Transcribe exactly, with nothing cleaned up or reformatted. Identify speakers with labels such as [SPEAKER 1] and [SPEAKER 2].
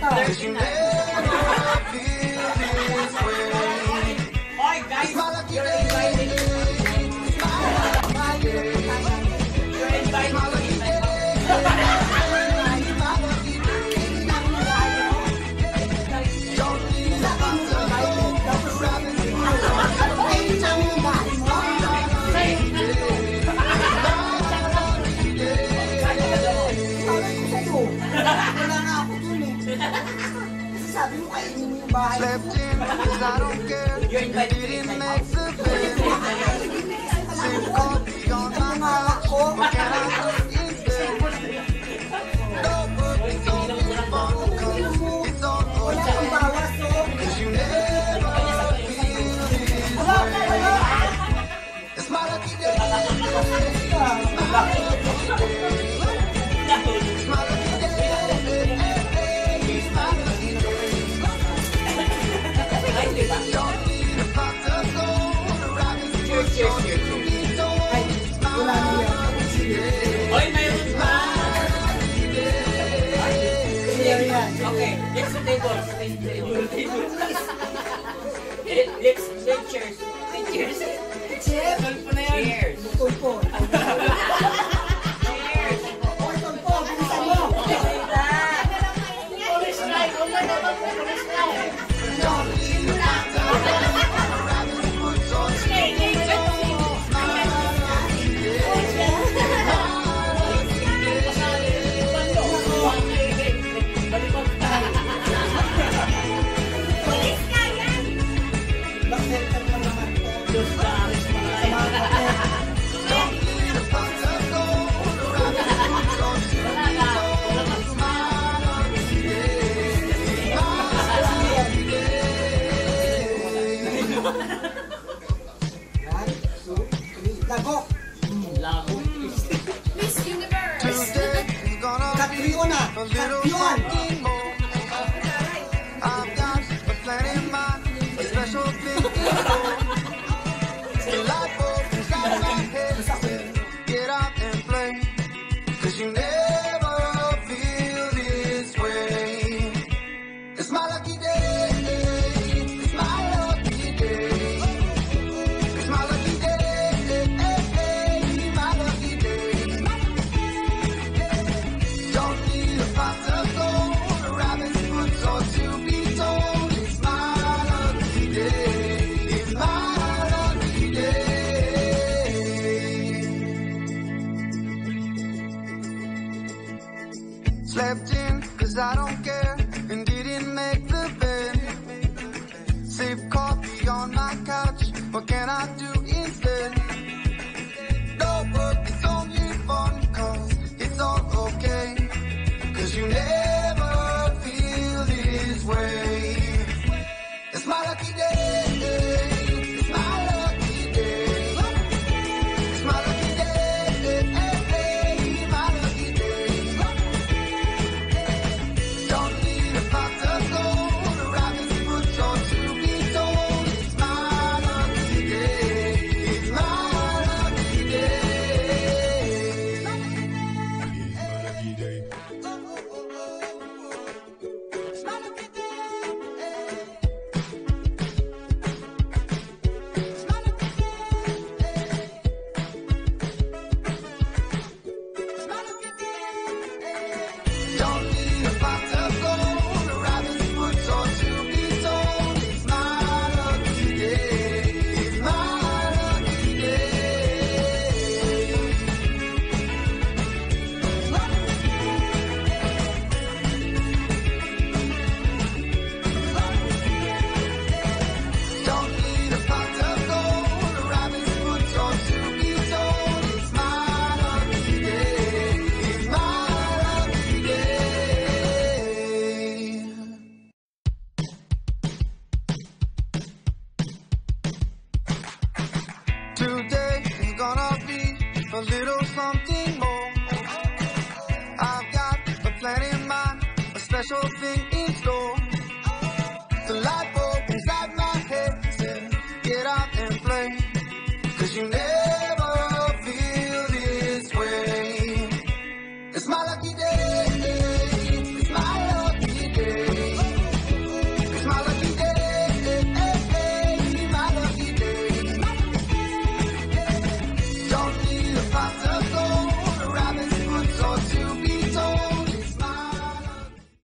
[SPEAKER 1] thirty-nine. Oy, guys, you're invited. You're invited.
[SPEAKER 2] Sabi mo kayo din yung bahay.
[SPEAKER 1] You're invited to my house.
[SPEAKER 2] Ang mga ako. Wala kang bawas, so.
[SPEAKER 1] Oy, mayroon pa! Okay, let's do tables. Let's do cheers. Cheers.
[SPEAKER 2] Cheers.
[SPEAKER 1] Cheers.
[SPEAKER 2] Tulpo.
[SPEAKER 1] Cheers.
[SPEAKER 2] Oy, tulpo. Bilisan mo.
[SPEAKER 3] Police strike. Huwag na naman po police strike.
[SPEAKER 2] Lago.
[SPEAKER 1] Lago.
[SPEAKER 3] Miss Universe.
[SPEAKER 2] Katriyo na. Katyon.
[SPEAKER 4] I've got a plan in mind, a special thing in store. The light bulb inside my head says, get out and play, 'cause you never feel this way. It's my lucky day, it's my lucky day, it's my lucky day, my lucky day. Don't need a pot of gold, a rabbit's foot or to be told. It's my lucky day, it's my lucky day. Slept in 'cause I don't care and didn't make the bed. Sip coffee on my couch, what can I do instead? No work, it's only fun 'cause it's all okay, 'cause you never feel this way. It's my lucky day, it's my lucky day, it's my lucky day, my lucky day. Don't need a pot of gold, a rabbit's foot or to be told. It's my lucky day, it's my lucky day. Don't need a pot of gold, a rabbit's foot or to be told. It's my lucky day, it's my lucky day. Don't need a pot of gold, a rabbit's foot or to be told. It's my lucky day, it's my lucky day. Today is gonna be a little something more. I've got a plan in mind, a special thing